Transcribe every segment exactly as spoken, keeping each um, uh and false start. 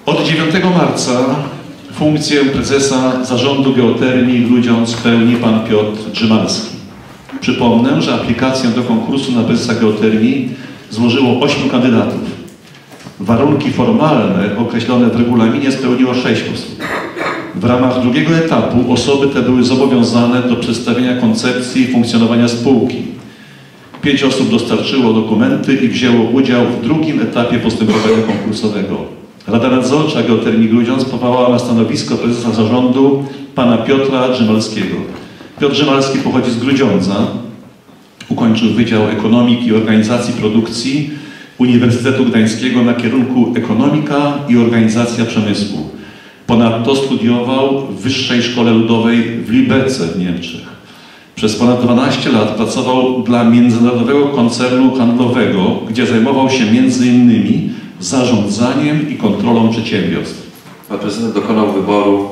Od dziewiątego marca funkcję prezesa Zarządu Geotermii w Grudziądz pełni pan Piotr Drzymalski. Przypomnę, że aplikację do konkursu na prezesa Geotermii złożyło ośmiu kandydatów. Warunki formalne określone w regulaminie spełniło sześć osób. W ramach drugiego etapu osoby te były zobowiązane do przedstawienia koncepcji funkcjonowania spółki. Pięć osób dostarczyło dokumenty i wzięło udział w drugim etapie postępowania konkursowego. Rada Nadzorcza Geotermii Grudziądz powołała na stanowisko prezesa zarządu pana Piotra Drzymalskiego. Piotr Drzymalski pochodzi z Grudziądza. Ukończył Wydział Ekonomiki i Organizacji Produkcji Uniwersytetu Gdańskiego na kierunku Ekonomika i Organizacja Przemysłu. Ponadto studiował w Wyższej Szkole Ludowej w Lübecze w Niemczech. Przez ponad dwanaście lat pracował dla międzynarodowego koncernu handlowego, gdzie zajmował się między innymi zarządzaniem i kontrolą przedsiębiorstw. Pan prezydent dokonał wyboru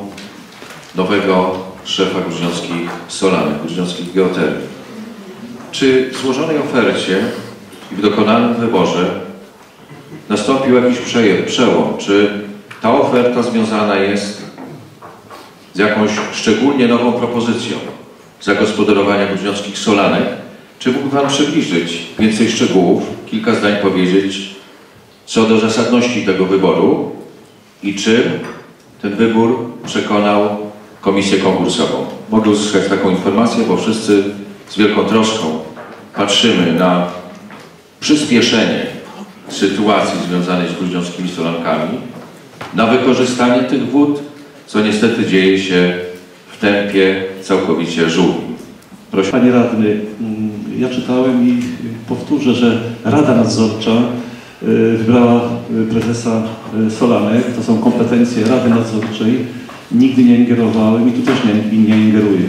nowego szefa grudziąckich Solanek, grudziąckich Geotermii. Czy w złożonej ofercie i w dokonanym wyborze nastąpił jakiś przełom? Czy ta oferta związana jest z jakąś szczególnie nową propozycją zagospodarowania grudziąckich Solanek? Czy mógłby pan przybliżyć więcej szczegółów, kilka zdań powiedzieć co do zasadności tego wyboru i czy ten wybór przekonał komisję konkursową? Mogę uzyskać taką informację, bo wszyscy z wielką troską patrzymy na przyspieszenie sytuacji związanej z grudziąckimi Solankami, na wykorzystanie tych wód, co niestety dzieje się w tempie całkowicie żółwim. Proszę. Panie radny, ja czytałem i powtórzę, że Rada Nadzorcza wybrała prezesa Solanek. To są kompetencje Rady Nadzorczej. Nigdy nie ingerowałem i tu też nie, nie ingeruję.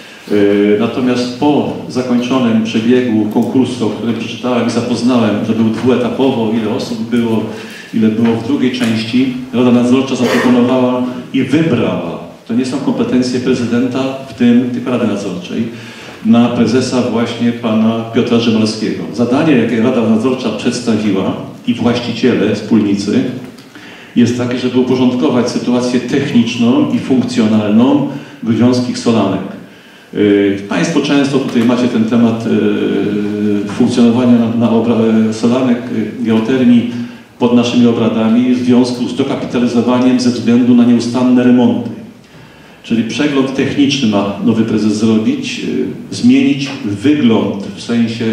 Natomiast po zakończonym przebiegu konkursu, o którym przeczytałem i zapoznałem, że był dwuetapowo, ile osób było, ile było w drugiej części, Rada Nadzorcza zaproponowała i wybrała, to nie są kompetencje prezydenta, w tym tylko Rady Nadzorczej, na prezesa właśnie pana Piotra Drzymalskiego. Zadanie, jakie Rada Nadzorcza przedstawiła i właściciele, wspólnicy, jest takie, żeby uporządkować sytuację techniczną i funkcjonalną grudziąckich Solanek. Państwo często tutaj macie ten temat funkcjonowania na Solanek, geotermii pod naszymi obradami w związku z dokapitalizowaniem ze względu na nieustanne remonty. Czyli przegląd techniczny ma nowy prezes zrobić, zmienić wygląd w sensie,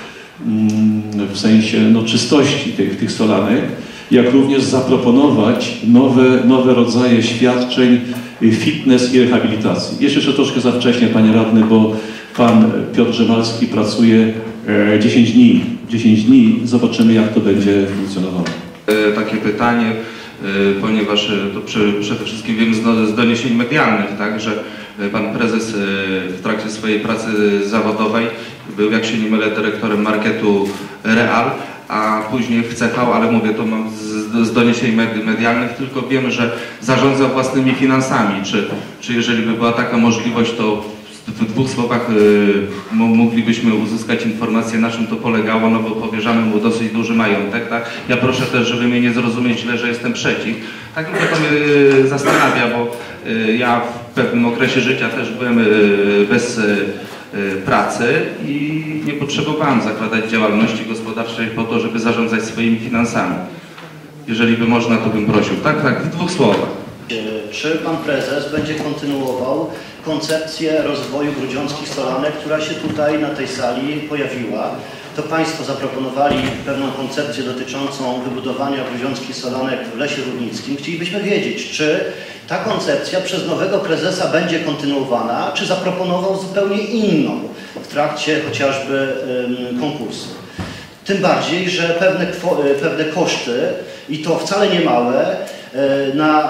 w sensie no, czystości tych, tych Solanek, jak również zaproponować nowe, nowe rodzaje świadczeń fitness i rehabilitacji. Jest jeszcze troszkę za wcześnie, panie radny, bo pan Piotr Drzymalski pracuje dziesięć dni. dziesięć dni. Zobaczymy, jak to będzie funkcjonowało. Takie pytanie, ponieważ to przede wszystkim wiem z doniesień medialnych, tak, że pan prezes w trakcie swojej pracy zawodowej był, jak się nie mylę, dyrektorem marketu Real, a później w C V, ale mówię, to mam z, z doniesień medialnych, tylko wiem, że zarządza własnymi finansami. Czy, czy jeżeli by była taka możliwość, to w dwóch słowach y, moglibyśmy uzyskać informację, na czym to polegało, no bo powierzamy mu dosyć duży majątek, tak? Ja proszę też, żeby mnie nie zrozumieć źle, że jestem przeciw. Tak, tylko to mnie y, zastanawia, bo y, ja w pewnym okresie życia też byłem y, bez y, pracy i nie potrzebowałem zakładać działalności gospodarczej po to, żeby zarządzać swoimi finansami. Jeżeli by można, to bym prosił. Tak, tak, w dwóch słowach. Czy pan prezes będzie kontynuował koncepcję rozwoju grudziąckich Solanek, która się tutaj na tej sali pojawiła? To państwo zaproponowali pewną koncepcję dotyczącą wybudowania grudziąckich Solanek w Lesie Rudnickim. Chcielibyśmy wiedzieć, czy ta koncepcja przez nowego prezesa będzie kontynuowana, czy zaproponował zupełnie inną w trakcie chociażby um, konkursu. Tym bardziej, że pewne, pewne koszty, i to wcale nie małe, na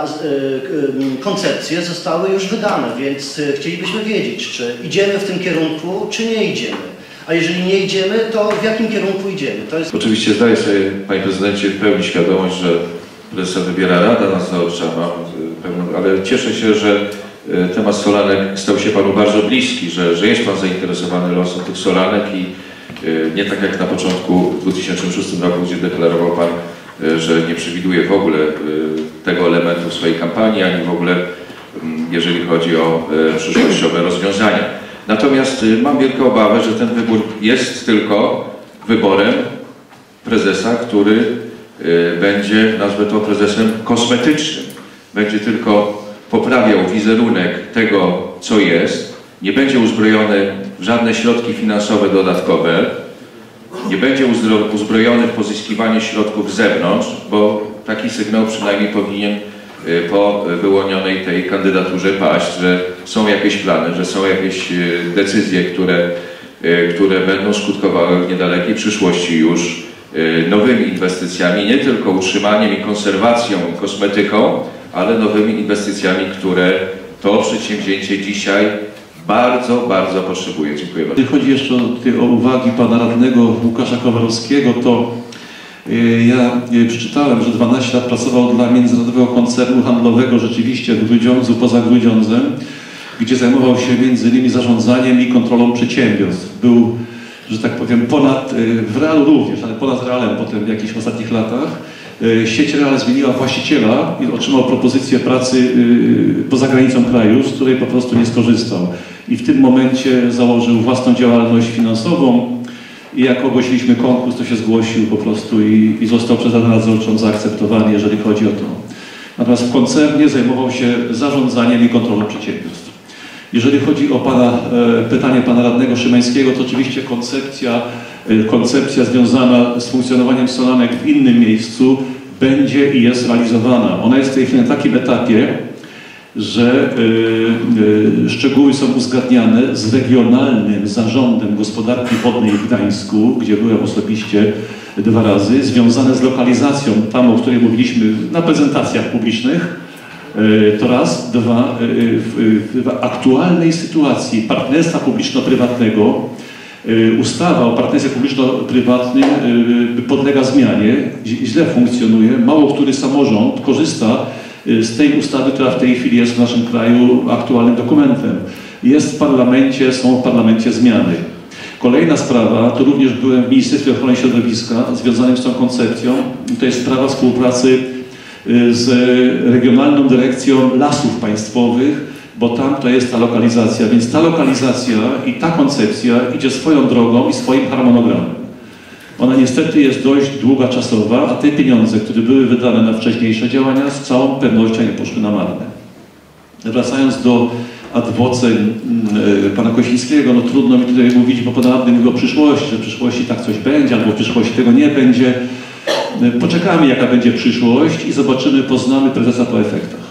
koncepcje zostały już wydane, więc chcielibyśmy wiedzieć, czy idziemy w tym kierunku, czy nie idziemy. A jeżeli nie idziemy, to w jakim kierunku idziemy? To jest... Oczywiście zdaję sobie, panie prezydencie, w pełni świadomość, że prezesa wybiera Rada Nadzorcza, ale cieszę się, że temat Solanek stał się panu bardzo bliski, że, że jest pan zainteresowany losem tych Solanek i nie tak jak na początku w dwa tysiące szóstym roku, gdzie deklarował pan że nie przewiduje w ogóle tego elementu w swojej kampanii, ani w ogóle jeżeli chodzi o przyszłościowe rozwiązania. Natomiast mam wielką obawę, że ten wybór jest tylko wyborem prezesa, który będzie, nazwę to prezesem kosmetycznym. Będzie tylko poprawiał wizerunek tego, co jest, nie będzie uzbrojony w żadne środki finansowe dodatkowe, nie będzie uzbrojony w pozyskiwanie środków z zewnątrz, bo taki sygnał przynajmniej powinien po wyłonionej tej kandydaturze paść, że są jakieś plany, że są jakieś decyzje, które, które będą skutkowały w niedalekiej przyszłości już nowymi inwestycjami, nie tylko utrzymaniem i konserwacją i kosmetyką, ale nowymi inwestycjami, które to przedsięwzięcie dzisiaj bardzo, bardzo potrzebuje. Dziękuję bardzo. Jeśli chodzi jeszcze o, o uwagi pana radnego Łukasza Kowalowskiego, to ja przeczytałem, że dwanaście lat pracował dla międzynarodowego koncernu handlowego rzeczywiście w Grudziądzu, poza Grudziądzem, gdzie zajmował się między innymi zarządzaniem i kontrolą przedsiębiorstw. Był, że tak powiem, ponad, w Realu również, ale ponad Realem potem w jakichś ostatnich latach. Sieć Real zmieniła właściciela i otrzymał propozycję pracy poza granicą kraju, z której po prostu nie skorzystał. I w tym momencie założył własną działalność finansową i jak ogłosiliśmy konkurs, to się zgłosił po prostu i, i został przez Radę Nadzorczą zaakceptowany, jeżeli chodzi o to. Natomiast w koncernie zajmował się zarządzaniem i kontrolą przedsiębiorstw. Jeżeli chodzi o pana, e, pytanie pana radnego Szymańskiego, to oczywiście koncepcja, e, koncepcja związana z funkcjonowaniem Solanek w innym miejscu będzie i jest realizowana. Ona jest w tej chwili na takim etapie, że y, y, szczegóły są uzgadniane z Regionalnym Zarządem Gospodarki Wodnej w Gdańsku, gdzie byłem osobiście dwa razy, związane z lokalizacją, tam o której mówiliśmy na prezentacjach publicznych. Y, to raz, dwa, y, w, w aktualnej sytuacji partnerstwa publiczno-prywatnego y, ustawa o partnerstwie publiczno-prywatnym y, podlega zmianie, źle funkcjonuje, mało który samorząd korzysta z tej ustawy, która w tej chwili jest w naszym kraju aktualnym dokumentem. Jest w parlamencie, są w parlamencie zmiany. Kolejna sprawa, to również byłem w Ministerstwie Ochrony Środowiska związanym z tą koncepcją, to jest sprawa współpracy z Regionalną Dyrekcją Lasów Państwowych, bo tam to jest ta lokalizacja, więc ta lokalizacja i ta koncepcja idzie swoją drogą i swoim harmonogramem. Ona niestety jest dość długa czasowa, a te pieniądze, które były wydane na wcześniejsze działania, z całą pewnością nie poszły na marne. Wracając do adwocem y, pana Kosińskiego, no trudno mi tutaj mówić, bo pan radny mówi o przyszłości, że w przyszłości tak coś będzie, albo w przyszłości tego nie będzie. Poczekamy, jaka będzie przyszłość i zobaczymy, poznamy prezesa po efektach.